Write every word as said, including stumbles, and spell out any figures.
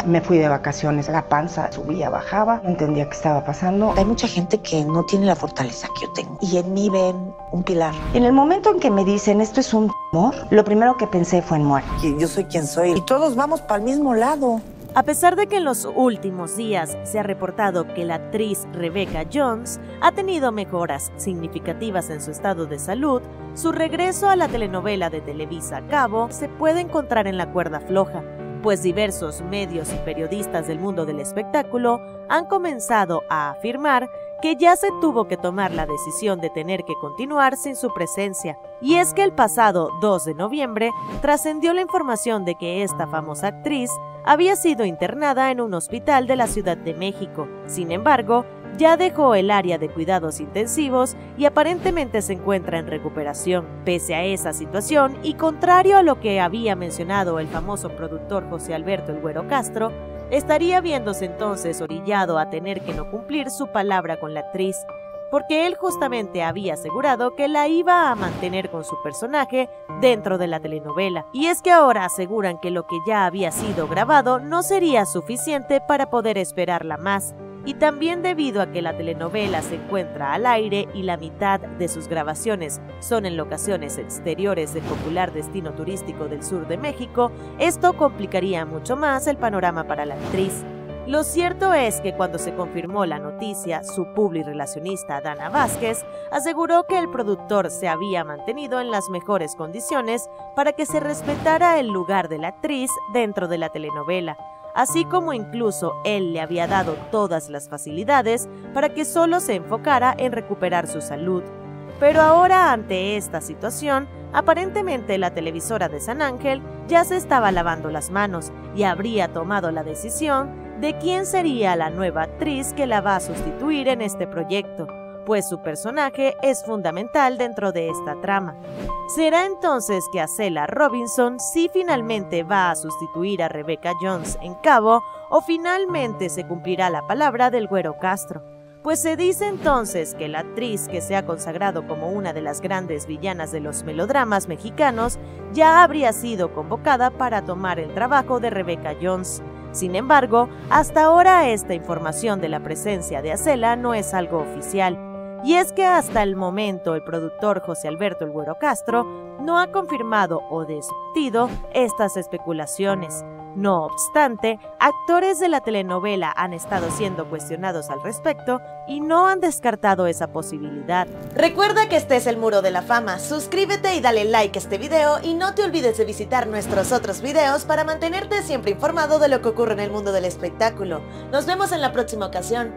Me fui de vacaciones, la panza subía, bajaba, no entendía qué estaba pasando. Hay mucha gente que no tiene la fortaleza que yo tengo y en mí ven un pilar. En el momento en que me dicen esto es un tumor, lo primero que pensé fue en muerte. Yo soy quien soy y todos vamos para el mismo lado. A pesar de que en los últimos días se ha reportado que la actriz Rebecca Jones ha tenido mejoras significativas en su estado de salud, su regreso a la telenovela de Televisa Cabo se puede encontrar en la cuerda floja, pues diversos medios y periodistas del mundo del espectáculo han comenzado a afirmar que ya se tuvo que tomar la decisión de tener que continuar sin su presencia. Y es que el pasado dos de noviembre trascendió la información de que esta famosa actriz había sido internada en un hospital de la Ciudad de México. Sin embargo, ya dejó el área de cuidados intensivos y aparentemente se encuentra en recuperación. Pese a esa situación, y contrario a lo que había mencionado el famoso productor José Alberto El Güero Castro, estaría viéndose entonces orillado a tener que no cumplir su palabra con la actriz, porque él justamente había asegurado que la iba a mantener con su personaje dentro de la telenovela. Y es que ahora aseguran que lo que ya había sido grabado no sería suficiente para poder esperarla más, y también debido a que la telenovela se encuentra al aire y la mitad de sus grabaciones son en locaciones exteriores del popular destino turístico del sur de México, esto complicaría mucho más el panorama para la actriz. Lo cierto es que cuando se confirmó la noticia, su publirelacionista Dana Vázquez aseguró que el productor se había mantenido en las mejores condiciones para que se respetara el lugar de la actriz dentro de la telenovela, así como incluso él le había dado todas las facilidades para que solo se enfocara en recuperar su salud. Pero ahora, ante esta situación, aparentemente la televisora de San Ángel ya se estaba lavando las manos y habría tomado la decisión de quién sería la nueva actriz que la va a sustituir en este proyecto, pues su personaje es fundamental dentro de esta trama. ¿Será entonces que Acela Robinson sí finalmente va a sustituir a Rebecca Jones en Cabo, o finalmente se cumplirá la palabra del Güero Castro? Pues se dice entonces que la actriz, que se ha consagrado como una de las grandes villanas de los melodramas mexicanos, ya habría sido convocada para tomar el trabajo de Rebecca Jones. Sin embargo, hasta ahora esta información de la presencia de Acela no es algo oficial. Y es que hasta el momento el productor José Alberto El Güero Castro no ha confirmado o desmentido estas especulaciones. No obstante, actores de la telenovela han estado siendo cuestionados al respecto y no han descartado esa posibilidad. Recuerda que este es el Muro de la Fama, suscríbete y dale like a este video y no te olvides de visitar nuestros otros videos para mantenerte siempre informado de lo que ocurre en el mundo del espectáculo. Nos vemos en la próxima ocasión.